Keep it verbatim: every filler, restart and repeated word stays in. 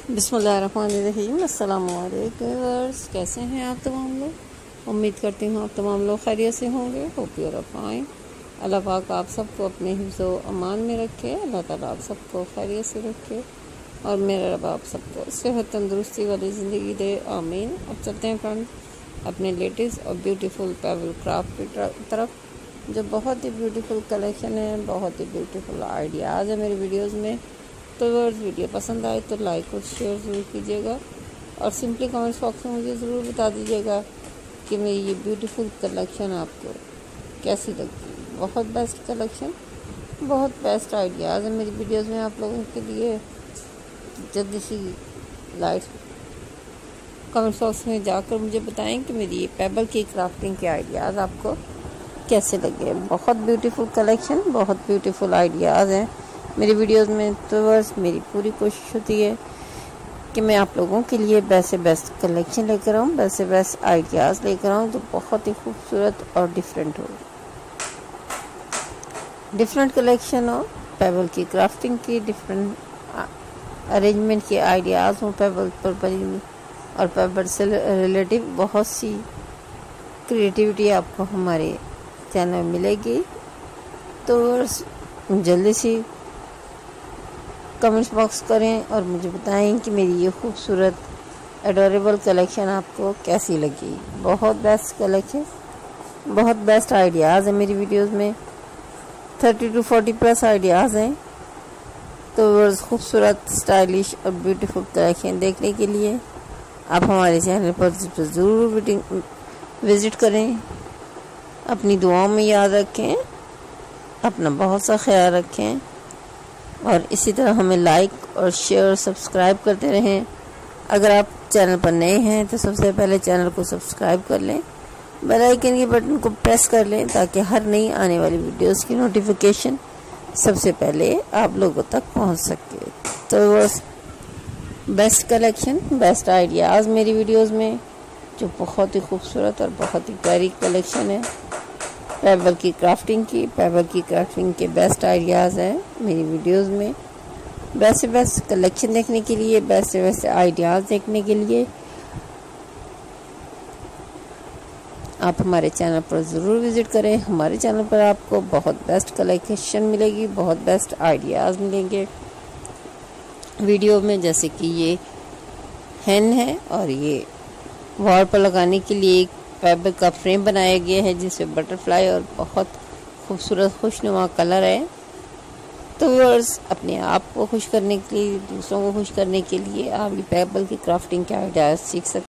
बिस्मिल्लाहिर्रहमानिर्रहीम। अस्सलाम वालेकुम व्यूअर्स, कैसे हैं आप तमाम लोग? उम्मीद करती हूँ आप तमाम लोग खैरियत से होंगे। Hope you are fine. Allah पाक आप सबको अपने हिफ्ज़ व अमान में रखे। अल्लाह ताला आप सबको खैरियत से रखे और मेरा रब आप सबको सेहत तंदुरुस्ती वाली ज़िंदगी दे, आमीन। अब चलते हैं फ्रेंड अपने लेटेस्ट और ब्यूटीफुल पेबल क्राफ्ट की तरफ, जो बहुत ही ब्यूटीफुल कलेक्शन है, बहुत ही ब्यूटीफुल आइडियाज़ है मेरी वीडियोज़ में। तो व्यूअर्स, वीडियो पसंद आए तो लाइक और शेयर ज़रूर कीजिएगा और सिंपली कमेंट्स बॉक्स में मुझे ज़रूर बता दीजिएगा कि मेरी ये ब्यूटीफुल कलेक्शन आपको कैसी लगती है। बहुत बेस्ट कलेक्शन, बहुत बेस्ट आइडियाज़ है मेरी वीडियोज़ में आप लोगों के लिए। जल्दी सी लाइट कमेंट्स बॉक्स में जाकर मुझे बताएं कि मेरी ये पेबल की क्राफ्टिंग के आइडियाज़ आपको कैसे लगे। बहुत ब्यूटीफुल कलेक्शन, बहुत ब्यूटीफुल आइडियाज़ हैं मेरी वीडियोस में। तो बस मेरी पूरी कोशिश होती है कि मैं आप लोगों के लिए बेस्ट से बेस्ट कलेक्शन लेकर आऊँ, बेस्ट से बेस्ट आइडियाज़ लेकर आऊँ जो बहुत ही खूबसूरत और डिफरेंट हो, डिफरेंट कलेक्शन हो पेबल की क्राफ्टिंग की, डिफरेंट अरेंजमेंट के आइडियाज़ हों पेबल पर बनी और पेबल से रिलेटिव बहुत सी क्रिएटिविटी आपको हमारे चैनल में मिलेगी। तो जल्दी से कमेंट्स बॉक्स करें और मुझे बताएं कि मेरी ये खूबसूरत एडोरेबल कलेक्शन आपको कैसी लगी। बहुत बेस्ट कलेक्शन, बहुत बेस्ट आइडियाज़ हैं मेरी वीडियोस में। Thirty to forty plus ideas हैं। तो खूबसूरत, स्टाइलिश और ब्यूटीफुल कलेक्शन देखने के लिए आप हमारे चैनल पर ज़रूर विज़िट करें। अपनी दुआओं में याद रखें, अपना बहुत सा ख्याल रखें और इसी तरह हमें लाइक और शेयर और सब्सक्राइब करते रहें। अगर आप चैनल पर नए हैं तो सबसे पहले चैनल को सब्सक्राइब कर लें, बेल आइकन के बटन को प्रेस कर लें ताकि हर नई आने वाली वीडियोस की नोटिफिकेशन सबसे पहले आप लोगों तक पहुंच सके। तो बस बेस्ट कलेक्शन, बेस्ट आइडियाज़ मेरी वीडियोस में, जो बहुत ही खूबसूरत और बहुत ही प्यारी कलेक्शन है पेबल की क्राफ्टिंग की। पेबल की क्राफ्टिंग के बेस्ट आइडियाज़ हैं मेरी वीडियोस में। बेस्ट से बेस्ट कलेक्शन देखने के लिए, बेस्ट से बेस्ट आइडियाज़ देखने के लिए आप हमारे चैनल पर ज़रूर विज़िट करें। हमारे चैनल पर आपको बहुत बेस्ट कलेक्शन मिलेगी, बहुत बेस्ट आइडियाज़ मिलेंगे वीडियो में। जैसे कि ये हैन है और ये वॉल पर लगाने के लिए एक पेबल का फ्रेम बनाया गया है जिसमें बटरफ्लाई और बहुत खूबसूरत खुशनुमा कलर है। तो व्यूअर्स, अपने आप को खुश करने के लिए, दूसरों को खुश करने के लिए आप ये पेबल की क्राफ्टिंग के आइडियाज़ सीख सकते